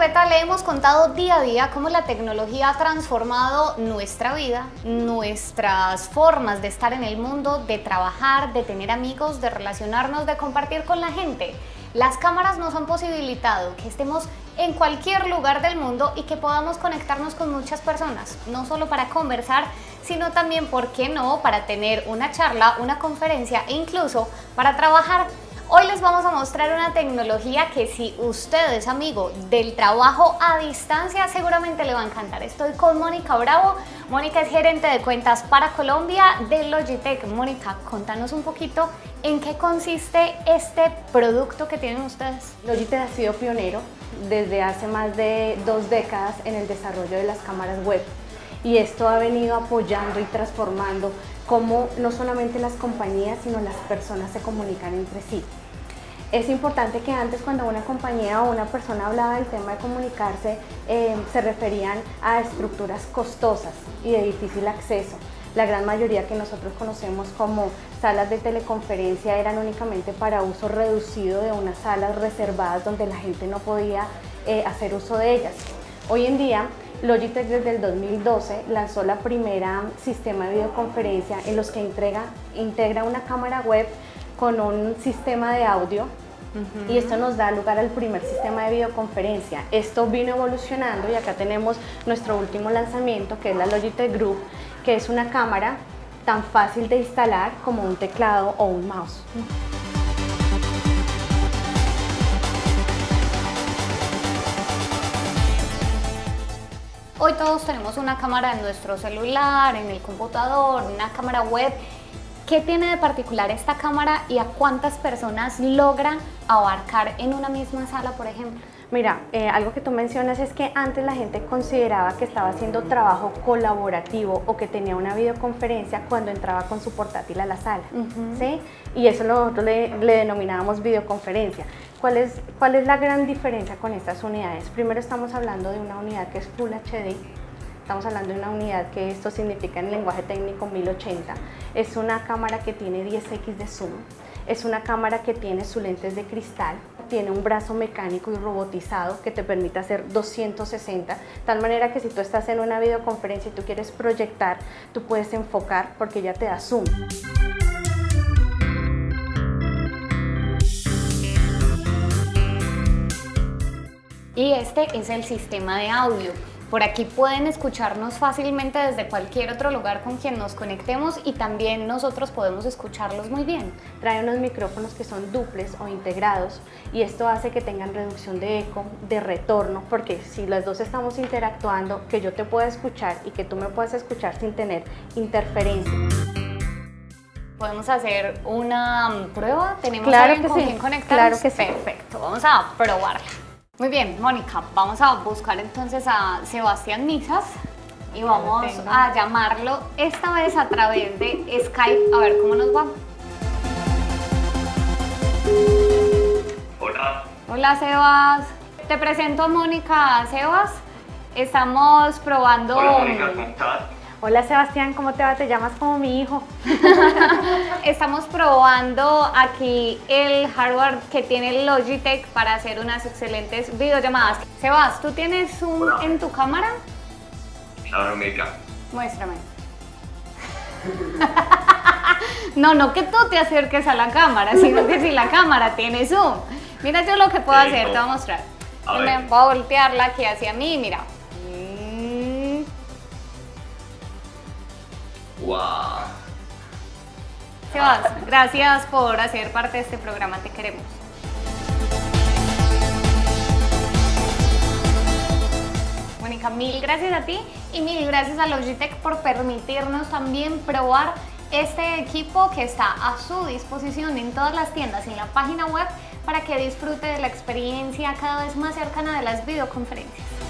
Beta le hemos contado día a día cómo la tecnología ha transformado nuestra vida, nuestras formas de estar en el mundo, de trabajar, de tener amigos, de relacionarnos, de compartir con la gente. Las cámaras nos han posibilitado que estemos en cualquier lugar del mundo y que podamos conectarnos con muchas personas, no solo para conversar, sino también, ¿por qué no?, para tener una charla, una conferencia e incluso para trabajar. Hoy les vamos a mostrar una tecnología que si usted es amigo del trabajo a distancia seguramente le va a encantar. Estoy con Mónica Bravo. Mónica es gerente de cuentas para Colombia de Logitech. Mónica, contanos un poquito en qué consiste este producto que tienen ustedes. Logitech ha sido pionero desde hace más de 2 décadas en el desarrollo de las cámaras web. Y esto ha venido apoyando y transformando cómo no solamente las compañías, sino las personas se comunican entre sí. Es importante que antes, cuando una compañía o una persona hablaba del tema de comunicarse, se referían a estructuras costosas y de difícil acceso. La gran mayoría que nosotros conocemos como salas de teleconferencia eran únicamente para uso reducido de unas salas reservadas donde la gente no podía hacer uso de ellas. Hoy en día, Logitech desde el 2012 lanzó la primera sistema de videoconferencia en los que integra una cámara web con un sistema de audio. Y esto nos da lugar al primer sistema de videoconferencia. Esto vino evolucionando y acá tenemos nuestro último lanzamiento, que es la Logitech Group, que es una cámara tan fácil de instalar como un teclado o un mouse. Hoy todos tenemos una cámara en nuestro celular, en el computador, una cámara web. ¿Qué tiene de particular esta cámara y a cuántas personas logra abarcar en una misma sala, por ejemplo? Mira, algo que tú mencionas es que antes la gente consideraba que estaba haciendo trabajo colaborativo o que tenía una videoconferencia cuando entraba con su portátil a la sala, ¿sí? Y eso nosotros le denominábamos videoconferencia. ¿Cuál es la gran diferencia con estas unidades? Primero, estamos hablando de una unidad que es Full HD. Estamos hablando de una unidad que esto significa en el lenguaje técnico 1080. Es una cámara que tiene 10x de zoom. Es una cámara que tiene sus lentes de cristal. Tiene un brazo mecánico y robotizado que te permite hacer 260. De tal manera que si tú estás en una videoconferencia y tú quieres proyectar, tú puedes enfocar porque ya te da zoom. Y este es el sistema de audio. Por aquí pueden escucharnos fácilmente desde cualquier otro lugar con quien nos conectemos y también nosotros podemos escucharlos muy bien. Trae unos micrófonos que son duples o integrados y esto hace que tengan reducción de eco, de retorno, porque si los dos estamos interactuando, que yo te pueda escuchar y que tú me puedas escuchar sin tener interferencia. ¿Podemos hacer una prueba? ¿Tenemos claro alguien con quien conectarnos? Claro que sí. Perfecto, vamos a probarla. Muy bien, Mónica, vamos a buscar entonces a Sebastián Misas y vamos a llamarlo esta vez a través de Skype, a ver cómo nos va. Hola. Hola, Sebas. Te presento a Mónica. Sebas, estamos probando... Hola, Mónica, ¿cómo estás? Hola, Sebastián, ¿cómo te va? Te llamas como mi hijo. Estamos probando aquí el hardware que tiene Logitech para hacer unas excelentes videollamadas. Sebas, ¿tú tienes Zoom en tu cámara? Claro, Mónica. Muéstrame. No que tú te acerques a la cámara, sino que si la cámara tiene Zoom. Mira yo lo que puedo hacer, te voy a mostrar. Voy a voltearla aquí hacia mí, mira. Wow. Sebas, gracias por hacer parte de este programa, te queremos. Mónica, mil gracias a ti y mil gracias a Logitech por permitirnos también probar este equipo que está a su disposición en todas las tiendas y en la página web para que disfrute de la experiencia cada vez más cercana de las videoconferencias.